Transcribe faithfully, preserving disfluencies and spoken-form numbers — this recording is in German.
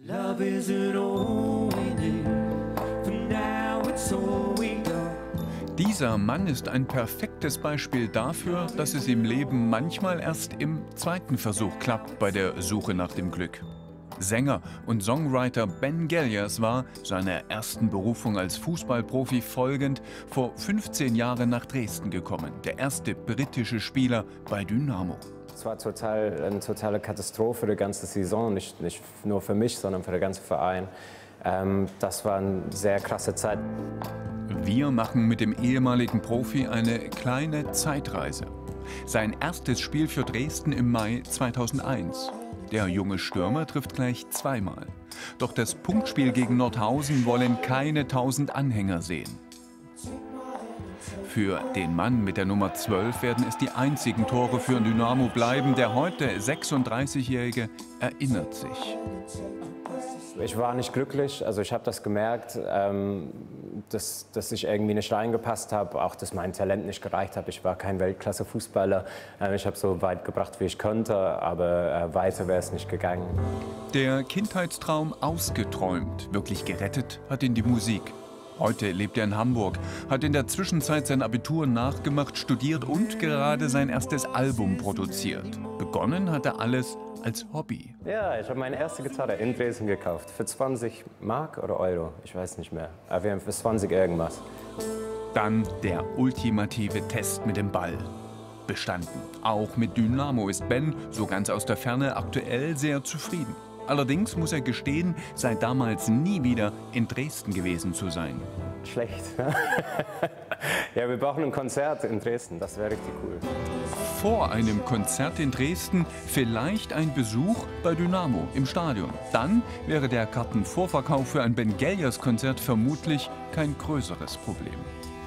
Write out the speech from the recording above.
Love isn't all we need, for now it's all we got. Dieser Mann ist ein perfektes Beispiel dafür, dass es im Leben manchmal erst im zweiten Versuch klappt bei der Suche nach dem Glück. Sänger und Songwriter Ben Galias war seiner ersten Berufung als Fußballprofi folgend vor fünfzehn Jahren nach Dresden gekommen. Der erste britische Spieler bei Dynamo. Es war total, eine totale Katastrophe, die ganze Saison, nicht, nicht nur für mich, sondern für den ganzen Verein. Ähm, das war eine sehr krasse Zeit. Wir machen mit dem ehemaligen Profi eine kleine Zeitreise. Sein erstes Spiel für Dresden im Mai zweitausendeins. Der junge Stürmer trifft gleich zweimal. Doch das Punktspiel gegen Nordhausen wollen keine tausend Anhänger sehen. Für den Mann mit der Nummer zwölf werden es die einzigen Tore für Dynamo bleiben. Der heute sechsunddreißigjährige erinnert sich. Ich war nicht glücklich, also ich habe das gemerkt, ähm, dass, dass ich irgendwie nicht reingepasst habe, auch dass mein Talent nicht gereicht hat. Ich war kein Weltklasse-Fußballer, äh, ich habe so weit gebracht, wie ich konnte, aber äh, weiter wäre es nicht gegangen. Der Kindheitstraum ausgeträumt, wirklich gerettet hat ihn die Musik. Heute lebt er in Hamburg, hat in der Zwischenzeit sein Abitur nachgemacht, studiert und gerade sein erstes Album produziert. Begonnen hat er alles als Hobby. Ja, ich habe meine erste Gitarre in Dresden gekauft. Für zwanzig Mark oder Euro, ich weiß nicht mehr. Aber für zwanzig irgendwas. Dann der ultimative Test mit dem Ball. Bestanden. Auch mit Dynamo ist Ben, so ganz aus der Ferne, aktuell sehr zufrieden. Allerdings muss er gestehen, seit damals nie wieder in Dresden gewesen zu sein. Schlecht. Ja, wir brauchen ein Konzert in Dresden, das wäre richtig cool. Vor einem Konzert in Dresden vielleicht ein Besuch bei Dynamo im Stadion. Dann wäre der Kartenvorverkauf für ein Ben Galias Konzert vermutlich kein größeres Problem.